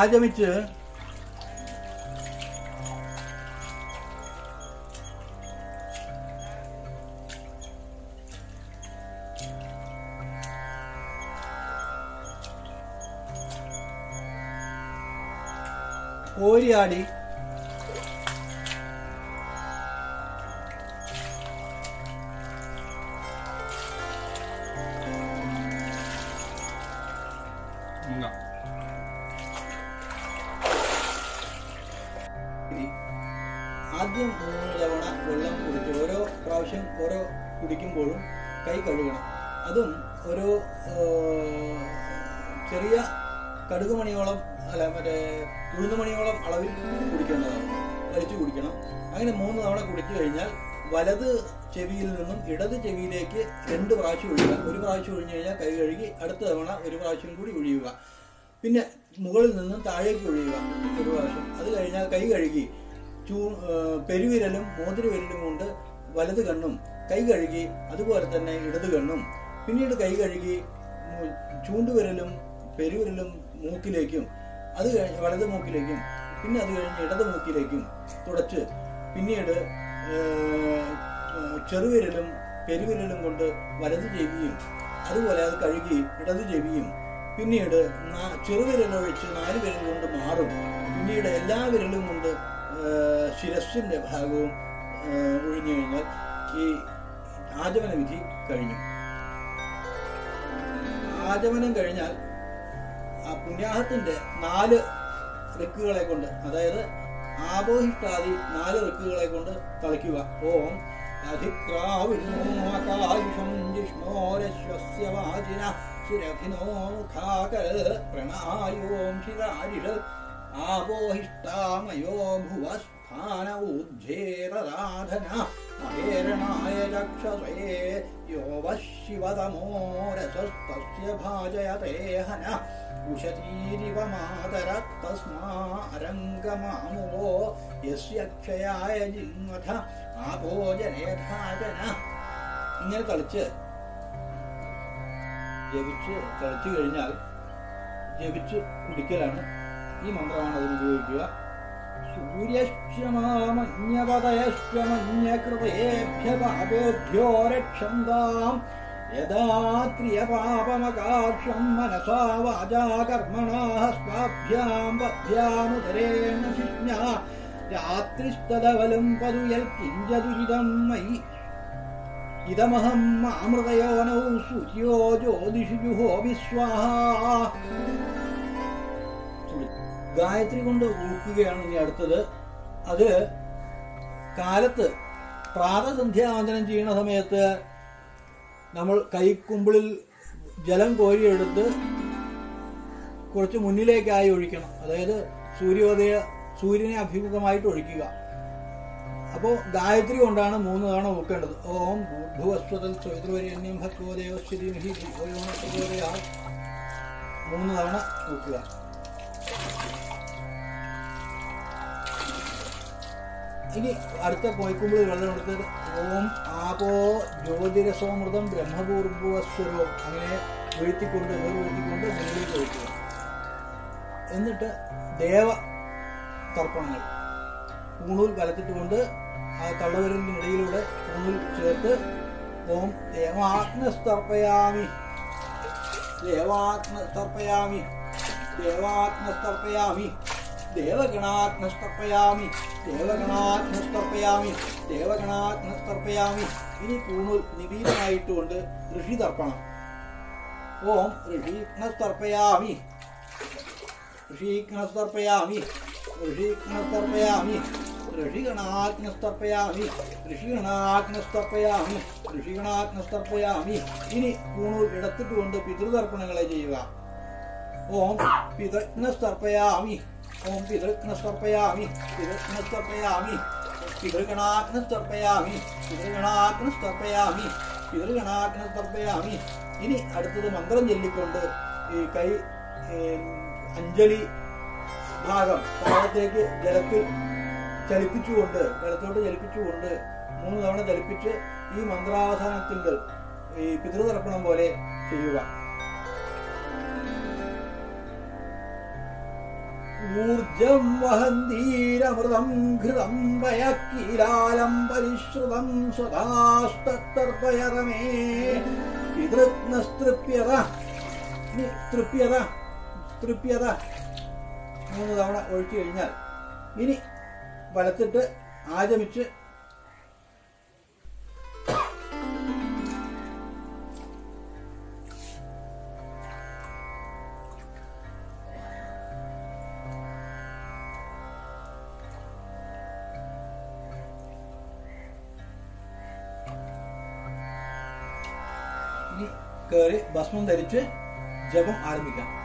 ആചമിച്ച് കോരിയാടി ആദ്യം 3 തവണ വെള്ളം കുടിച്ച് ഓരോ പ്രാവശ്യം ഓരോ കുടിക്കുമ്പോഴും കൈ കഴുകണം. അതും ഒരു ചെറിയ കടുകുമണിയോളം അല്ല മറ്റേ ഉഴുന്നുമണിയോളം അളവിൽ കുടിക്കേണ്ടതാണ്, വലിച്ചു കുടിക്കണം. അങ്ങനെ 3 തവണ കുടിച്ചു കഴിഞ്ഞാൽ വലത് ചെവിയിൽ നിന്നും ഇടത് ചെവിയിലേക്ക് 2 പ്രാവശ്യം ഒഴിയുക. ഒരു പ്രാവശ്യം ഒഴിഞ്ഞു കഴിഞ്ഞാൽ കൈ കഴുകി അടുത്ത തവണ ഒരു പ്രാവശ്യം കൂടി ഒഴിയുക. പിന്നെ മുകളിൽ നിന്നും താഴേക്ക് ഒഴിയുക ഒരു പ്രാവശ്യം. അത് കഴിഞ്ഞാൽ കൈ കഴുകി പെരുവിരലും മോതിരവിരലും കൊണ്ട് വലത് കണ്ണും കൈ കഴുകി, അതുപോലെ തന്നെ ഇടത് കണ്ണും. പിന്നീട് കൈ കഴുകി ചൂണ്ടുവിരലും പെരുവിരലും മൂക്കിലേക്കും, അത് കഴിഞ്ഞ് വലത് മൂക്കിലേക്കും, പിന്നെ അത് കഴിഞ്ഞ് ഇടത് മൂക്കിലേക്കും തുടച്ച് പിന്നീട് ചെറുവിരലും പെരുവിരലും കൊണ്ട് വലത് ചെവിയും അതുപോലെ അത് കഴുകി ഇടത് ചെവിയും, പിന്നീട് ചെറുവിരലൊഴിച്ച് 4 വിരൽ കൊണ്ട് മാറും, പിന്നീട് എല്ലാ വിരലും കൊണ്ട് ശിരസ്സിന്റെ ഭാഗവും ഒഴിഞ്ഞു കഴിഞ്ഞാൽ ഈ ആചമന വിധി കഴിഞ്ഞു. ആചമനം കഴിഞ്ഞാൽ ആ പുണ്യാഹത്തിന്റെ 4 ഋക്കുകളെ കൊണ്ട്, അതായത് ആപോഹിഷ്ടാദി 4 ഋക്കുകളെ കൊണ്ട് തളിക്കുക. ഓം അധിക്രാവിഷ്ണോകായുഷം ജിഷ്ണോരശ്വസ്യ വാചിന സുരഭിനോ മുഖാകര പ്രണായോം ശിരാരിഷൽ ആപോഹിഷ്ടാമയോ ഭുവസ്ഥാന ഉജ്ജേതരാധന മഹേരണായ ചക്ഷസേ യോ വശിവതമോരസസ്തസ്യ ഭാജയതേ ഹന ഉശതീരിവ മാതര തസ്മാ അരംഗമാമുവോ യസ്യ ക്ഷയായ ജിന്വഥ ആപോജനേധാജന. ഇങ്ങനെ തളിച്ച് തളിച്ചു കഴിഞ്ഞാൽ ജപിച്ച് കുടിക്കലാണ്. ഈ മന്ത്രമാണ് അതിന് ഉപയോഗിക്കുക. സൂര്യശ്ചമഞ്ഞപതയശ്ചമഞ്ഞകൃതേഭ്യ പാപേഭ്യോ രക്ഷന്താം യദാ ക്രിയപാപമകാക്ഷം മനസാ വാചാ കർമ്മണാ സ്വാഭ്യാം വഭ്യാമുദരേണ ശിഷ്ണ്യാ രാത്രിസ്തദവലം പതുയൽ കിഞ്ചതുരിതം മയി ഇതമഹം അമൃതയോനൗ സൂര്യോ ജ്യോതിഷി ജുഹോമി സ്വാഹാ. ഗായത്രി കൊണ്ട് ഊക്കുകയാണ് ഇനി അടുത്തത്. അത് കാലത്ത് പ്രാതസന്ധ്യാവന്തനം ചെയ്യുന്ന സമയത്ത് നമ്മൾ കൈക്കുമ്പിളിൽ ജലം കോരിയെടുത്ത് കുറച്ച് മുന്നിലേക്കായി ഒഴിക്കണം. അതായത് സൂര്യനെ അഭിമുഖമായിട്ട് ഒഴിക്കുക. അപ്പോൾ ഗായത്രി കൊണ്ടാണ് 3 തവണ ഊക്കേണ്ടത്. ഓം ഭൂർഭുവസ്വതൽ സ്വൈതൃവരേണ്യം ഭക്തോ ദേവസ്ഥിതിമഹി 3 തവണ ഊക്കുക. ഇനി അടുത്ത കോയിക്കുമ്പിളിൽ വെള്ളം എടുത്ത് ഓം ആപോ ജ്യോതിരസോമൃതം ബ്രഹ്മപൂർഭുവസ്വരോ അങ്ങനെ വീഴ്ത്തിക്കൊണ്ട് മുന്നിലേക്ക് ഒഴിക്കുക. എന്നിട്ട് ദേവ തർപ്പണങ്ങൾ പൂണൂൽ കലത്തിട്ടുകൊണ്ട് ആ തള്ളവിരലിനിടയിലൂടെ പൂണൂൽ ചേർത്ത് ഓം ദേവാഗ്നസ്തർപ്പയാമി ദേവാഗ്നസ്തർപ്പയാമി ദേവാഗ്നസ്തർപ്പയാമി ദേവഗണാഗ്നസ്തർപ്പയാമി ദേവഗണാഗ്നസ്തർപ്പയാമി ദേവഗണാഗ്നസ്തർപ്പയാമി. ഇനി പൂണൂൽ നിബീതമായിട്ടുകൊണ്ട് ഋഷി തർപ്പണം. ഓം ഋഷീഗ്നസ്തർപ്പയാമി ഋഷീഗ്നസ്തർപ്പയാമി ഋഷീഗ്നസ്തർപ്പയാമി ഋഷിഗണാഗ്നസ്തർപ്പയാമി ഋഷിഗണാഗ്നസ്തർപ്പയാമി ഋഷിഗണാഗ്നസ്തർപ്പയാമി. ഇനി പൂണൂൽ ഇടത്തിട്ടുകൊണ്ട് പിതൃതർപ്പണങ്ങളെ ചെയ്യുക. ഓം പിതൃഗ്നസ്തർപ്പയാമി ഓം പിതൃഗ്നസ്തർപ്പയാമി പിതൃഗ്നസ്തർപ്പയാമി പിതൃഗണാഗ്നസ്തർപ്പയാമി പിതൃഗണാഗ്നസ്തർപ്പയാമി പിതൃഗണാഗ്നസ്തർപ്പയാമി. ഇനി അടുത്തത് മന്ത്രം ചൊല്ലിക്കൊണ്ട് ഈ കൈ അഞ്ജലി ഭാഗം താഴത്തേക്ക് ജലത്തിൽ വെള്ളത്തോട്ട് ചലിപ്പിച്ചുകൊണ്ട് 3 തവണ ചലിപ്പിച്ച് ഈ മന്ത്രാവസാനത്തിങ്കൽ ഈ പിതൃതർപ്പണം പോലെ ചെയ്യുക. ഊർജം വഹന്തീരമൃതം ഘൃതം ഭയക്കീലാലം പരിശ്രുതം സ്വദാസ്തർപ്പയറമേ പിതൃത്നസ്തൃപ്യത തൃപ്യത തൃപ്യത 3 തവണ ഒഴിച്ചു കഴിഞ്ഞാൽ ഇനി വലത്തിട്ട് ആചമിച്ച് ഇനി കയറി ഭസ്മം ധരിച്ച് ജപം ആരംഭിക്കാം.